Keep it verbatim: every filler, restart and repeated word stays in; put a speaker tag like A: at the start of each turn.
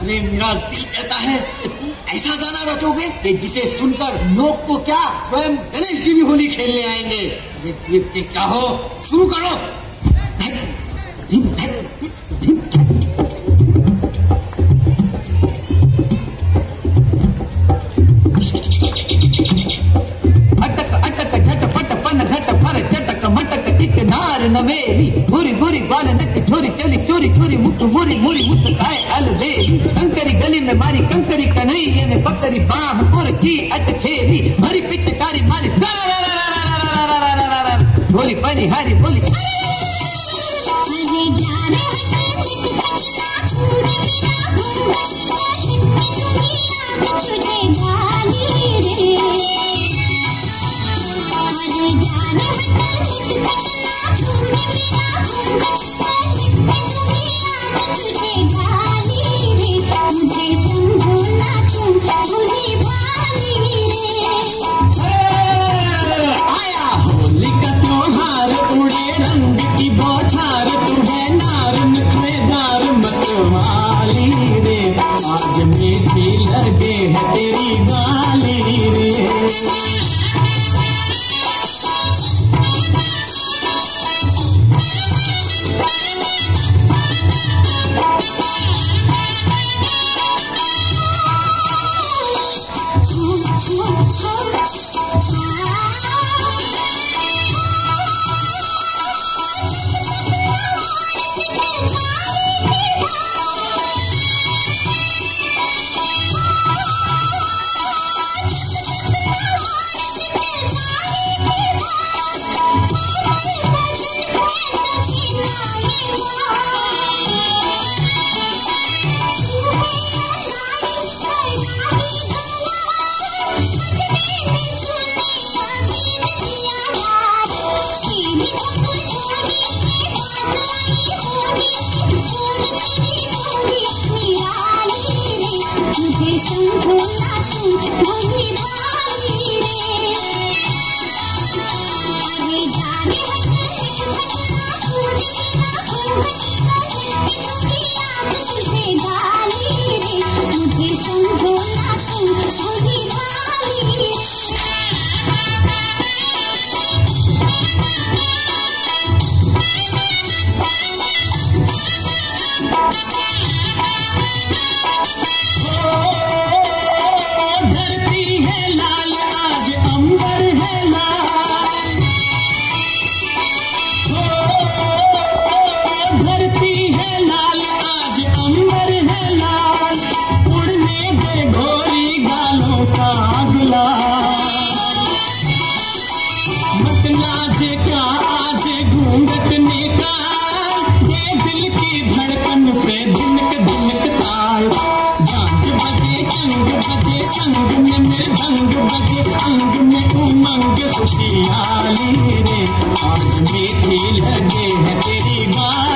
A: अरे मेरा दिल कहता है कि तुम ऐसा गाना रचोगे कि जिसे सुनकर लोग को क्या स्वयं गणेश जी भी होली खेलने आएंगे। ये द्वीप के क्या हो, शुरू करो। अटक अटक झटपट पन घट फर चटक मटक टिक नार नवेली भूरी भूरी बाल नक छोरी चली चोरी चोरी मुख मुरी मुरी मुख काय अलवेली कंकरी गली में मारी कंकरी कन्हैया ने पकड़ी बाह पुर की अटखेली हरी पिचकारी मारी बोली परी हरी बोली
B: आया होली का त्योहार उड़े रंग की बौछार तुझे नार नखरेदार मतवाली रे आज मीठी लगे है तेरी गाली रे। खुशियाली रे आज मीठी लगे है तेरी बात।